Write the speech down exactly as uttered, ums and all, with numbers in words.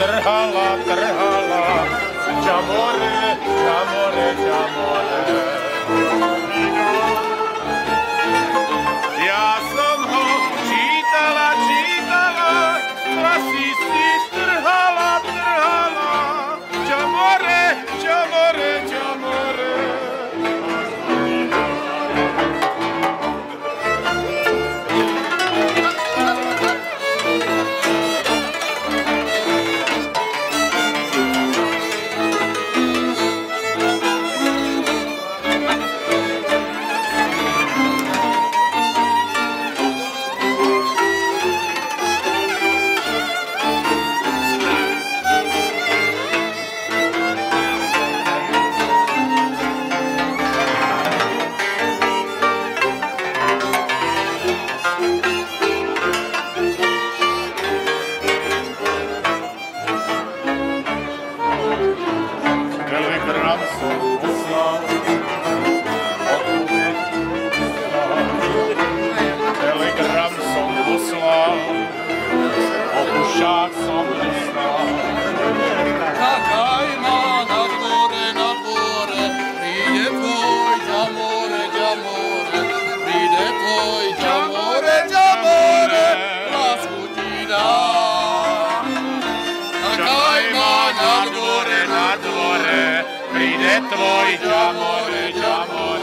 trhala, trhala, Jamore, jamore, jamore. Ja som ho čítala, čítala, vlasy si trhala, trhala, Jamore, jamore, jamore. Telegram som poslal, telegram som poslal, opušťák som dostal. Čakaj ma na dvore, na dvore, príde tvoj Jamore, Jamore, príde tvoj Jamore, Jamore, lásku ti dá. Čakaj ma na dvore, na dvore, príde tvoj Jamore, Jamore.